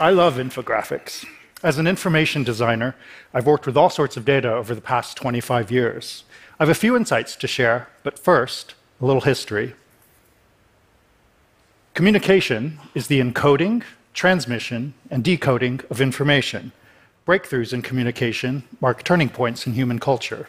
I love infographics. As an information designer, I've worked with all sorts of data over the past 25 years. I have a few insights to share, but first, a little history. Communication is the encoding, transmission, and decoding of information. Breakthroughs in communication mark turning points in human culture.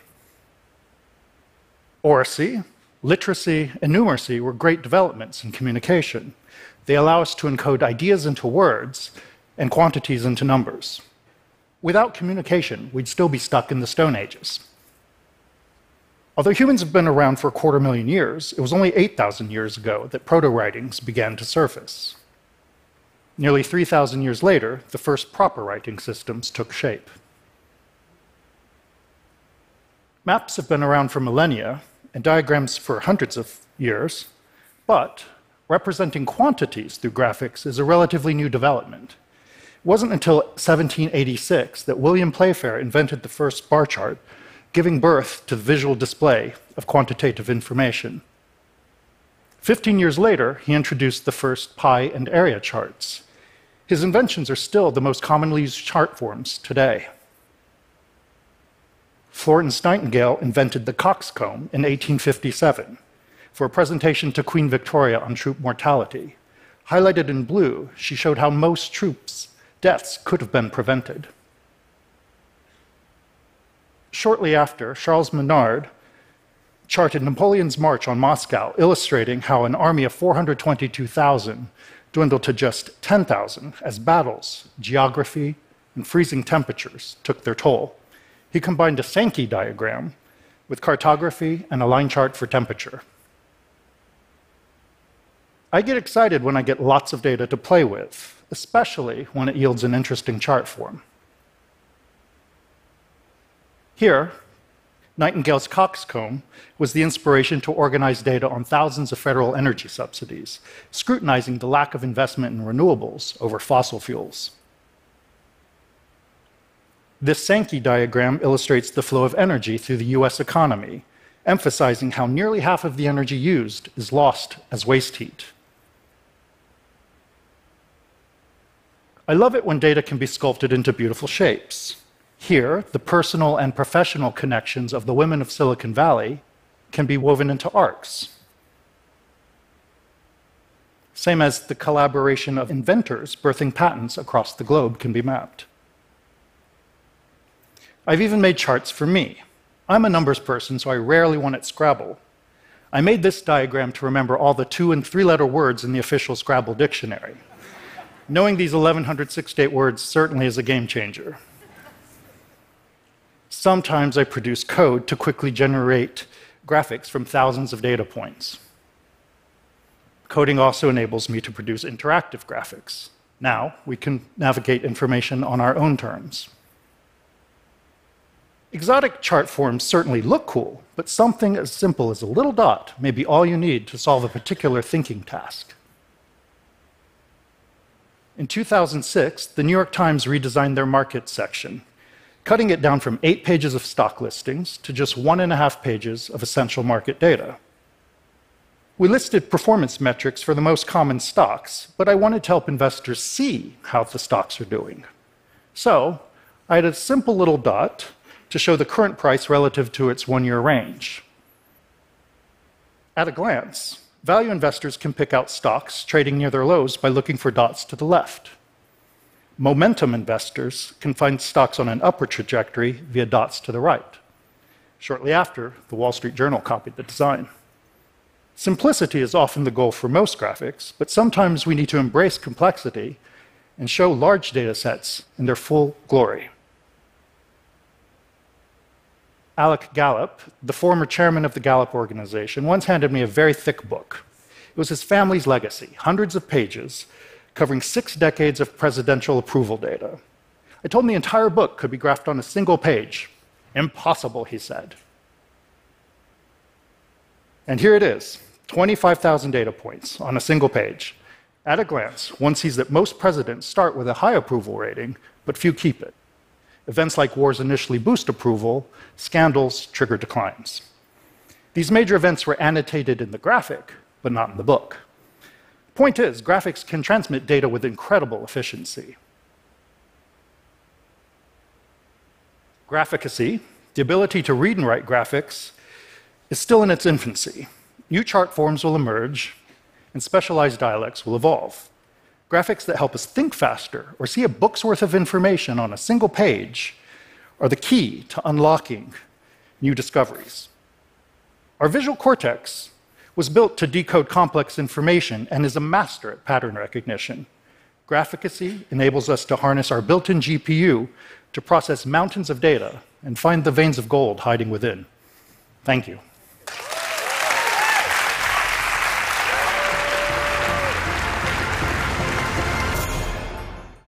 Oracy, literacy, and numeracy were great developments in communication. They allow us to encode ideas into words and quantities into numbers. Without communication, we'd still be stuck in the Stone Ages. Although humans have been around for 250,000 years, it was only 8,000 years ago that proto-writings began to surface. Nearly 3,000 years later, the first proper writing systems took shape. Maps have been around for millennia, and diagrams for hundreds of years, but representing quantities through graphics is a relatively new development. It wasn't until 1786 that William Playfair invented the first bar chart, giving birth to the visual display of quantitative information. 15 years later, he introduced the first pie and area charts. His inventions are still the most commonly used chart forms today. Florence Nightingale invented the Coxcomb in 1857 for a presentation to Queen Victoria on troop mortality. Highlighted in blue, she showed how most troops' deaths could have been prevented. Shortly after, Charles Minard charted Napoleon's march on Moscow, illustrating how an army of 422,000 dwindled to just 10,000 as battles, geography, and freezing temperatures took their toll. He combined a Sankey diagram with cartography and a line chart for temperature. I get excited when I get lots of data to play with, especially when it yields an interesting chart form. Here, Nightingale's Coxcomb was the inspiration to organize data on thousands of federal energy subsidies, scrutinizing the lack of investment in renewables over fossil fuels. This Sankey diagram illustrates the flow of energy through the US economy, emphasizing how nearly half of the energy used is lost as waste heat. I love it when data can be sculpted into beautiful shapes. Here, the personal and professional connections of the women of Silicon Valley can be woven into arcs. Same as the collaboration of inventors birthing patents across the globe can be mapped. I've even made charts for me. I'm a numbers person, so I rarely want it Scrabble. I made this diagram to remember all the 2- and 3-letter words in the official Scrabble dictionary. Knowing these 1,168 words certainly is a game changer. Sometimes I produce code to quickly generate graphics from thousands of data points. Coding also enables me to produce interactive graphics. Now we can navigate information on our own terms. Exotic chart forms certainly look cool, but something as simple as a little dot may be all you need to solve a particular thinking task. In 2006, the New York Times redesigned their market section, cutting it down from 8 pages of stock listings to just 1.5 pages of essential market data. We listed performance metrics for the most common stocks, but I wanted to help investors see how the stocks are doing. So I had a simple little dot to show the current price relative to its 1-year range. At a glance, value investors can pick out stocks trading near their lows by looking for dots to the left. Momentum investors can find stocks on an upward trajectory via dots to the right. Shortly after, the Wall Street Journal copied the design. Simplicity is often the goal for most graphics, but sometimes we need to embrace complexity and show large data sets in their full glory. Alec Gallup, the former chairman of the Gallup organization, once handed me a very thick book. It was his family's legacy, hundreds of pages, covering 6 decades of presidential approval data. I told him the entire book could be graphed on a single page. Impossible, he said. And here it is, 25,000 data points on a single page. At a glance, one sees that most presidents start with a high approval rating, but few keep it. Events like wars initially boost approval, scandals trigger declines. These major events were annotated in the graphic, but not in the book. Point is, graphics can transmit data with incredible efficiency. Graphicacy, the ability to read and write graphics, is still in its infancy. New chart forms will emerge, and specialized dialects will evolve. Graphics that help us think faster or see a book's worth of information on a single page are the key to unlocking new discoveries. Our visual cortex was built to decode complex information and is a master at pattern recognition. Graphicacy enables us to harness our built-in GPU to process mountains of data and find the veins of gold hiding within. Thank you.